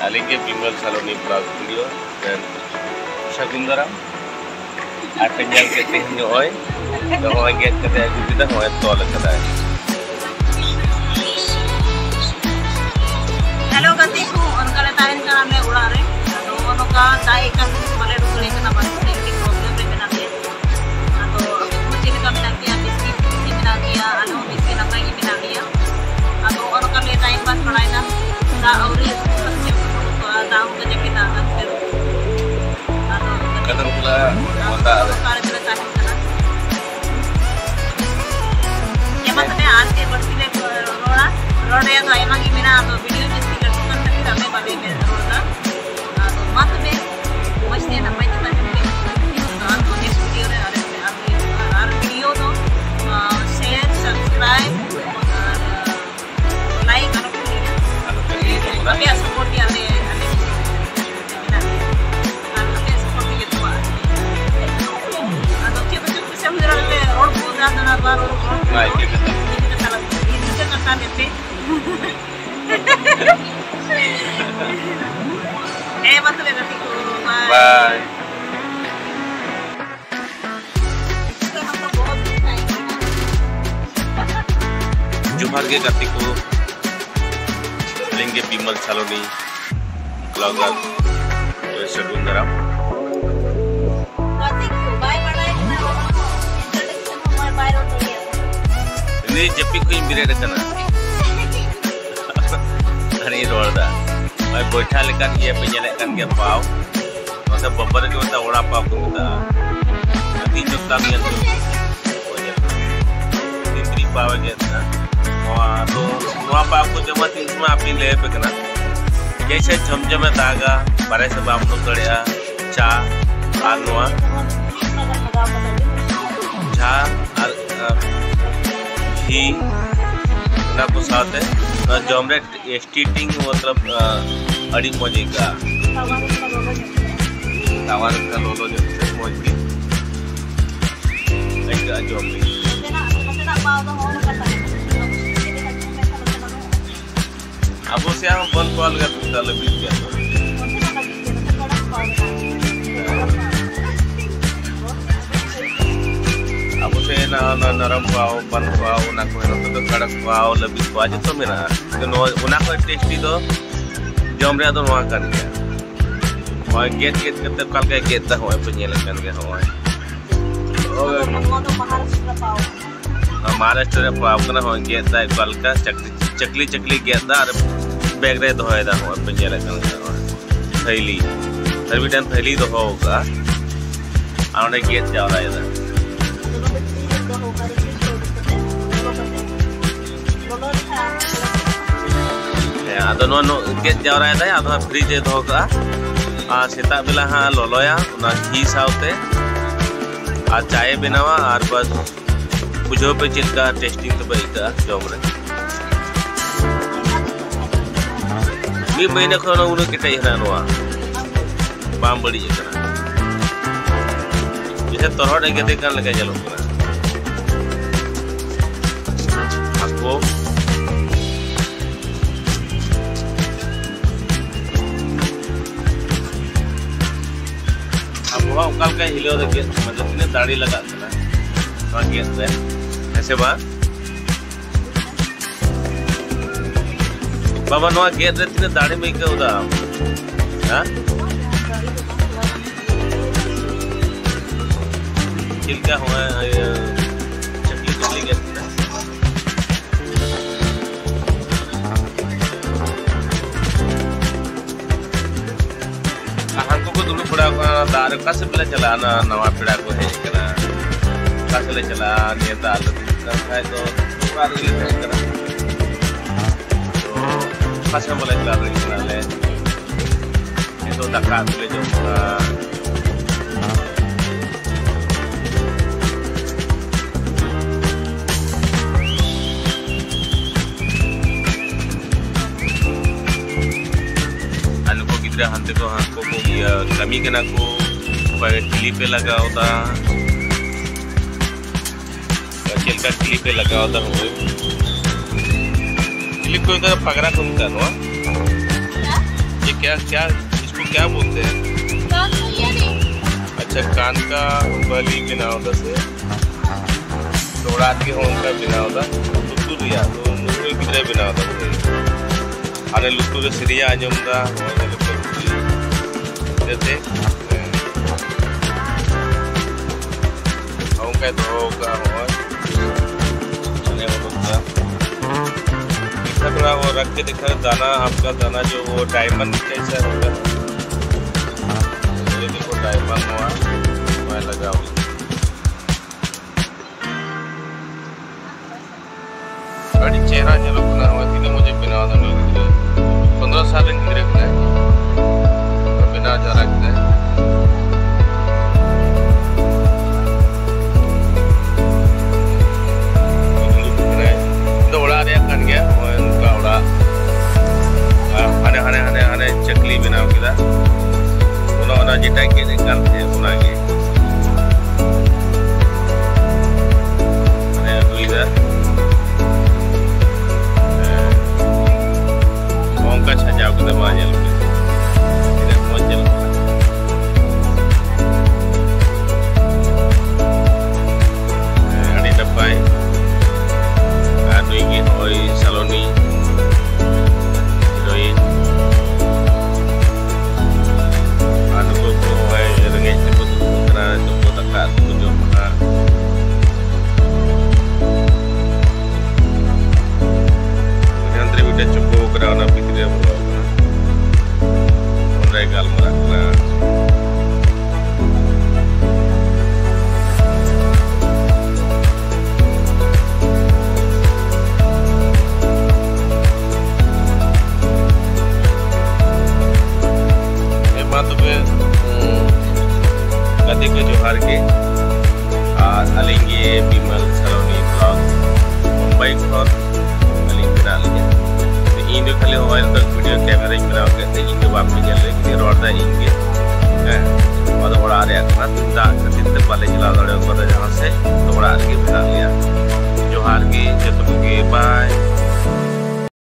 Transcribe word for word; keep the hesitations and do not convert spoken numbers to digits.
Alinge Bimal Saloni Vlog Video dan Sagung Daram akan yang ketihnya oi kalau lagi kata aku kita mau tol kata Hello katiku on kala tahin ka me urare to ono ka tai ka male rukule ka na bas ni problem re bena de to aku chini ka bena kiya biskit ni bena kiya ano biskit na kai bena kiya to ono ka le time pass banai na ta auri tahu kerja kita kan terus kata pula mata cara kita tahu kan ya maksudnya आज के बढ़ती ले रोड़ा रोड़ा या तो emang gimana atau video mesti kerjakan tapi ramai balik me roda तो मत में मस्ती namanya kita jadi kan तो next video रे अरे अरे video तो share subscribe like करो tapi support dia ले Baik, kita. Kita salah. Kita kata nanti. Eh, mantap ya katiku. Bye. Jumhar ke katiku. Alinge Bimal Saloni Vlog Sagung Daram. Ini jepi ko yung bireda kana hari roda mai boitha lekan ye penyelek kan ge pau masa bombar ke ta ora pau ko ta ati jotang ye tu tindri pau ge ta wa to wa pa ko jama tin ma apni le pe kana जैसे झमझमे धागा बारे से बाप लोग कड़िया चा आलुआ चा घी ना को साथ है जो हमने स्टीटिंग मतलब अड़ी मजे का तावार का लोलो जो है मजे एक जो हमने अब उसे हम बंद कॉल करते हैं लेकिन क्या अब उसे ना ना नरम पाओ बंद पाओ ना कोई ना तो कड़क पाओ लेकिन पाओ जो तो मेरा तो नो उन्हें कोई टेस्टी तो जम रहा तो वहाँ कर गया और गेट गेट करते कल के गेट तक हुआ पुण्य लगन के हुआ महाराष्ट्र पाओ करना हुआ गेट तक कल का चकली चकली चकली गेट दा बैग रे तो है दा हुआ पुण्य लगन के हुआ थैली हर भी टाइम थैली तो होगा और उन्हें गेट जा रहा है दा आदो नो नो गेट जा रहा है आदो फ्रिज ए दो का आ सेता बेला हा लोलोया ना घी साउते आ चाय बनावा और बस बुझो पे चिलका टेस्टिंग तो बैठा जॉब रे मी महीने खो ना उन्हें कितना ही नवा बाम बड़ी जगह जैसे तोहर एक देखने लगे चलो पूरा आपको वहाँ कल का हिलो देखिए मतलब इन्हें दाढ़ी लगा था वहाँ गेट पे ऐसे बात बाबा नवा गेट रे तिने दाढ़ी में क्या होता हाँ चिल्का हुआ चकली चकली गेट पड़ा दार का से पहले चला ना नवा पड़ा को है करा का से चला ने दाल है तो बार ही है करा तो पास में बोले चला रही चला ले ये तो दका ले जो हंते को हमको को कमी के ना को टिली पे लगा होता चल का टिली पे लगा होता हुए टिली को का पगड़ा घूमता नो ये क्या क्या क्या इसको क्या बोलते हैं? अच्छा, कान का बली बिना होता से थोड़ा के हों का बिना होता लुतुर रिया तो लुतुर किधर बिना होता अरे लुतुर सिरिया आजमदा जैसे हों का तो होगा और चने होता थोड़ा वो रख के दिखा दाना, आपका दाना जो वो डायमंड कैसा होगा, ये देखो डायमंड हुआ मैं लगाऊँ बड़ी चेहरा जो रखना हुआ थी मुझे बिना पंद्रह साल की रखना है तो बिना जा रखते हैं उड़ा दिया कर गया उनका उड़ा हने हने हने हने चकली बनाओ किला उन्होंने जिटा के निकाल थे उनागे हने दुईदा उनका सजाव के दबाजल पे इधर मौजल अड़ी डब्बाई Duigi hoy saloni heroin anu ko hoy rengej tebut kena jumbo takat tujuh maka yang terbidak jumbo kena ona pikir bro onrai gal merakna गति के जोहार के और अलिंगे बिमल सलोनी ब्लॉग मुंबई खर अलिंग बना लगे तो इन जो खाली मोबाइल तक वीडियो कैमरा बनाओ के इन जो बाप में चल रहे कि रोड दा इंगे हैं और बड़ा आ रहा है ना